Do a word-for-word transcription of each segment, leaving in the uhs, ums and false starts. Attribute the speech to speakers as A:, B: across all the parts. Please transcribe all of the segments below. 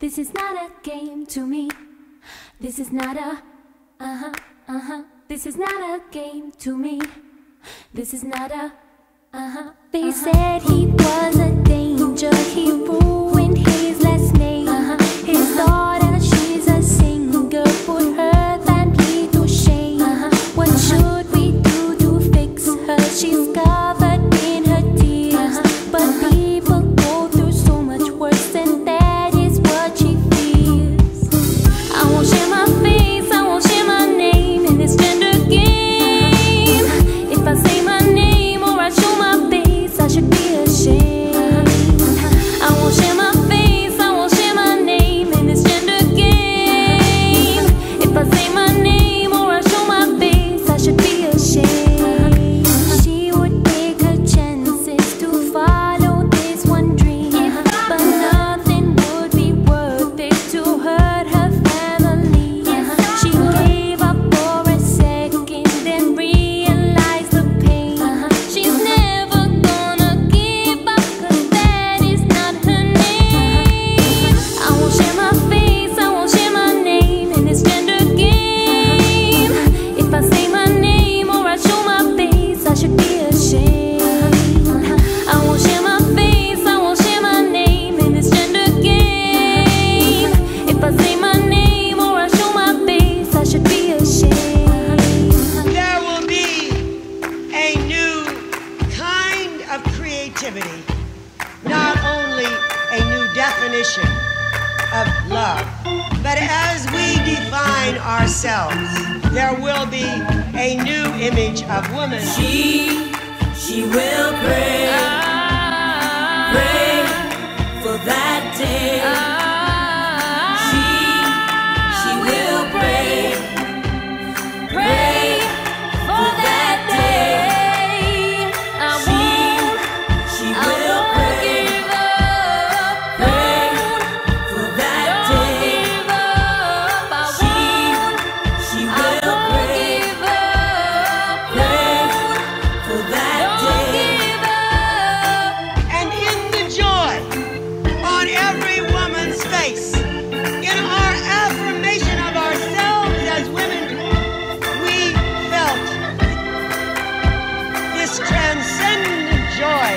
A: This is not a game to me. This is not a, uh-huh, uh-huh. This is not a game to me. This is not a, uh-huh. They uh-huh. said he was a danger. He ruined his last name. Uh-huh. His daughter, she's a singer. Put her family to shame. Uh-huh. What should we do to fix her? She's covered in her tears. Uh-huh. But people go through so much worse, and that is what she feels. I won't share my face, I won't share my name in this gender game. If I say my name or I show my face, I should be ashamed. I won't share my face, I won't share my name in this gender game. If I say my name or I show my face, I should be ashamed. She would take her chances to follow this one dream, but nothing would be worth it to hurt her family. She gave up for a second, then realized the pain. She's never gonna give up, 'cause that is not her name. I won't share my face, I won't share my name in this gender game. If I say my name or I show my face, I should be ashamed. I won't share my face, I won't share my name in this gender game. If I say my name or I show my face, I should be ashamed.
B: There will be a new kind of creativity, not only a new definition of love, but as we define ourselves, there will be a new image of woman.
C: She, she will pray, pray for that day. She, she will pray, pray for that day. She, she will pray, pray for that day. She, she will pray, pray for that day.
B: And in the joy on every woman's face, in our affirmation of ourselves as women, we felt this transcendent joy.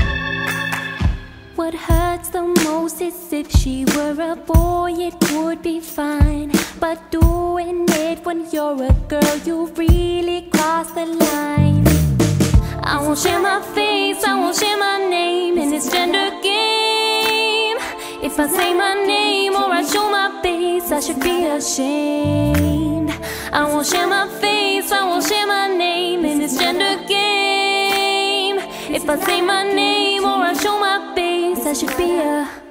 A: What hurts the most is if she were a boy, it would be fine. But doing it when you're a girl, you really cross the line. I won't share my face, I won't share my name in this gender game. If I say my name or I show my face, I should be ashamed. I won't share my face, I won't share my name in this gender game. If I say my name or I show my face, I should be a